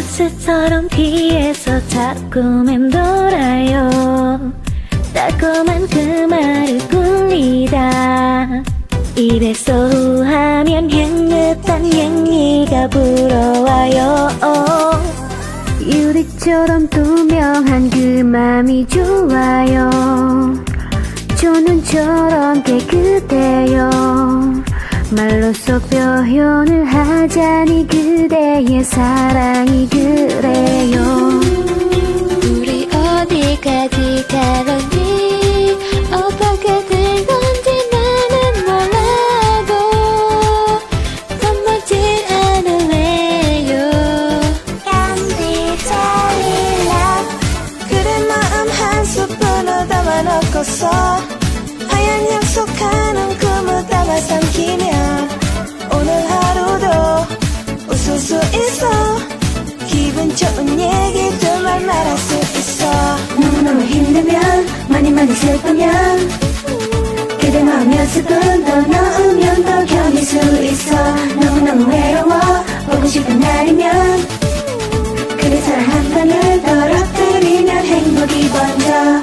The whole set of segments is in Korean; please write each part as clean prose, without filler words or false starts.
습처럼 귀에서 자꾸 맴돌아요. 달콤한 그 말을 굴리다 입에서 후하면 향긋한 향기가 불어와요. 유리처럼 투명한 그 맘이 좋아요. 초눈처럼 깨끗해요. 말로써 표현을 하자니 그대의 사랑이 그래요. 우리 어디까지 가는지 어떻게 될 건지 나는 몰라도 겁먹지 않을래요. Candy Jelly Love 그래 마음 한 스푼을 담아놓고서 하얀 약속하는 꿈을 담아 삼키며 오늘 하루도 웃을 수 있어. 기분 좋은 얘기들만 말할 수 있어. 너무너무 힘들면 많이 슬프면 그대 마음 몇 스푼 더 넣으면 더 견딜 수 있어. 너무너무 외로워 보고 싶은 날이면 그대 사랑 한 방울 떨어뜨리면 행복이 번져.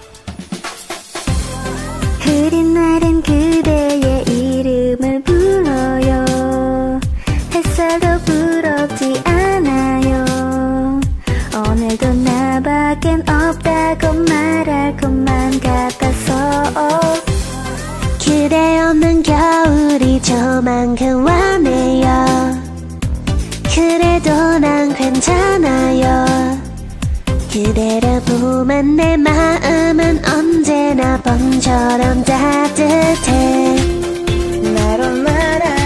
흐린 날엔 그대의 이름을 불러요. 햇살도 부럽지 않아요. 오늘도 나밖엔 없다고 말할 것만 같아서 그대 없는 겨울이 저만큼 와네요. 그래도 난 괜찮아요. 그대를 품은 내 마음은 언제나 봄처럼 따뜻해. 날 얼마나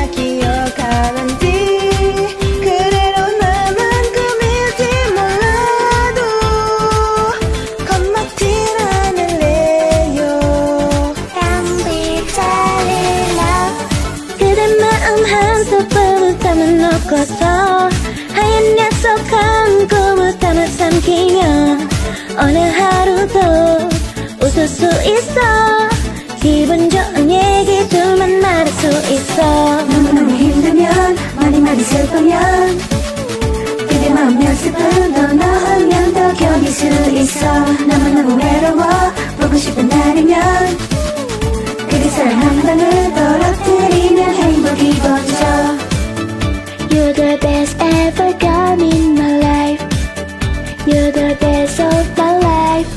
기억하는지 그대로 나만 꾸밀지 몰라도 겁먹진 않을래요. Candy Jelly Love 그대 마음 한 스푼을 담아놓고서 하얀 약속한 꿈을 담아 삼키며 오늘 하루도 웃을 수 있어. 기분 좋은 얘기들만 말할 수 있어. 너무너무 힘들면 많이 슬프면 그대 마음 몇 스푼 더 넣으면 더 견딜 수 있어. 너무너무 외로워 보고 싶은 날이면 그대 사랑 한 방울 떨어뜨리면 행복이 번져. You're the best ever come in my life. You're the best of my life.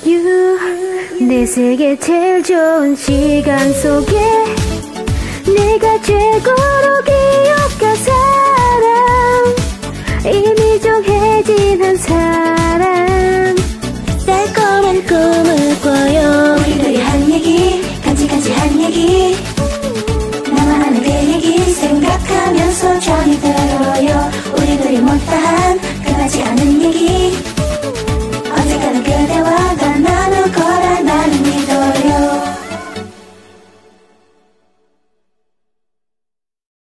내 세계 제일 좋은 시간 속에 내가 최고로 기억할 사람 이미 정해진 한 사람 달콤한 꿈을 꿔요. 우리들이 한 얘기 간직한 얘기 나만 아는 그 얘기 생각하면서 잠이 들어요. 우리들이 못다한